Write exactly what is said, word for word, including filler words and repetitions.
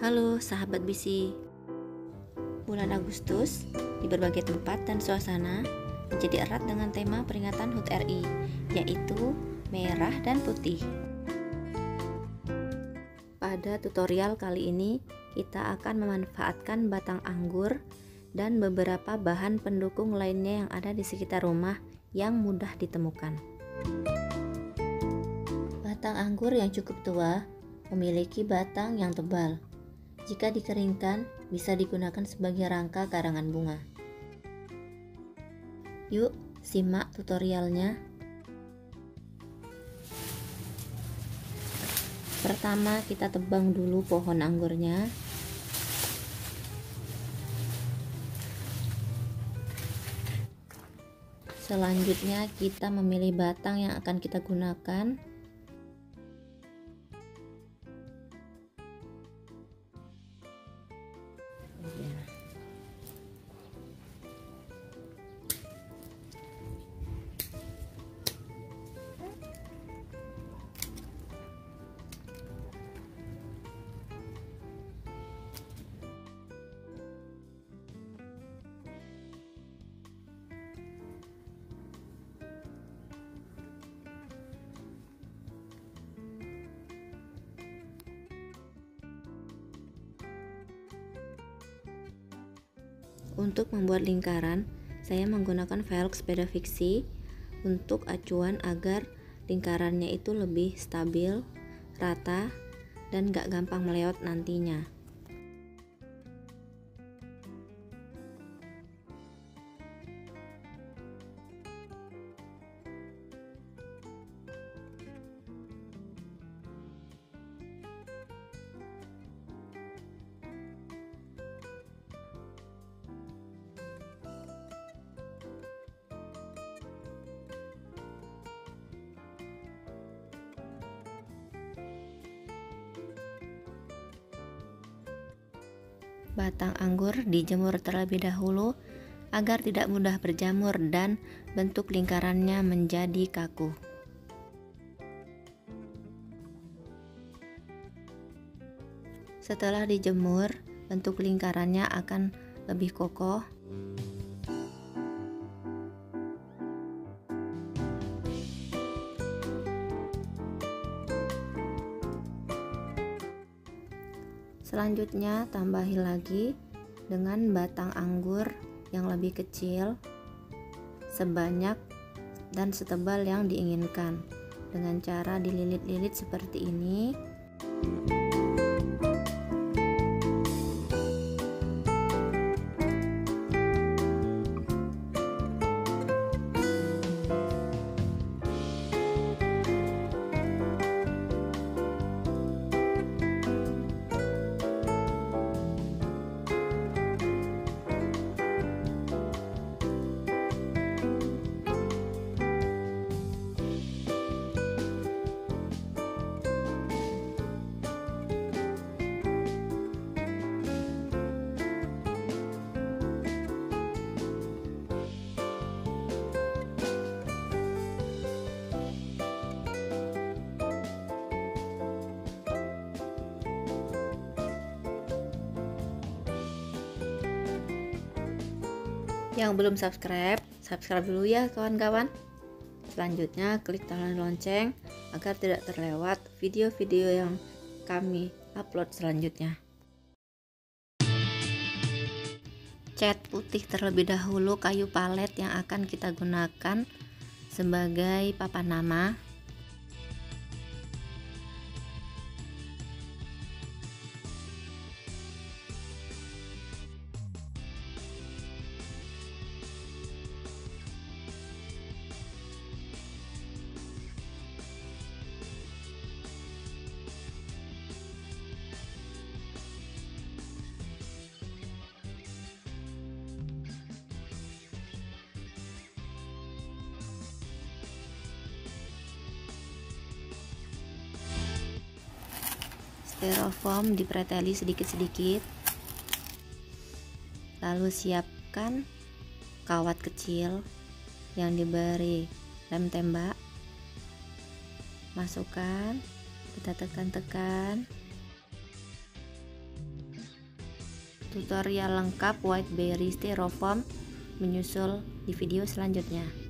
Halo sahabat Bisi. Bulan Agustus di berbagai tempat dan suasana menjadi erat dengan tema peringatan H U T R I, yaitu merah dan putih. Pada tutorial kali ini kita akan memanfaatkan batang anggur dan beberapa bahan pendukung lainnya yang ada di sekitar rumah yang mudah ditemukan. Batang anggur yang cukup tua memiliki batang yang tebal. Jika dikeringkan, bisa digunakan sebagai rangka karangan bunga. Yuk, simak tutorialnya. Pertama, kita tebang dulu pohon anggurnya. Selanjutnya, kita memilih batang yang akan kita gunakan. Untuk membuat lingkaran, saya menggunakan velg sepeda fiksi untuk acuan agar lingkarannya itu lebih stabil, rata, dan gak gampang meleot nantinya. Batang anggur dijemur terlebih dahulu agar tidak mudah berjamur dan bentuk lingkarannya menjadi kaku. Setelah dijemur, bentuk lingkarannya akan lebih kokoh. Selanjutnya tambahi lagi dengan batang anggur yang lebih kecil sebanyak dan setebal yang diinginkan dengan cara dililit-lilit seperti ini. Yang belum subscribe, subscribe dulu ya kawan-kawan. Selanjutnya klik tanda lonceng agar tidak terlewat video-video yang kami upload selanjutnya. Cat putih terlebih dahulu kayu palet yang akan kita gunakan sebagai papan nama. Styrofoam dipreteli sedikit-sedikit, lalu siapkan kawat kecil yang diberi lem tembak, masukkan, kita tekan-tekan, Tutorial lengkap white berry styrofoam menyusul di video selanjutnya.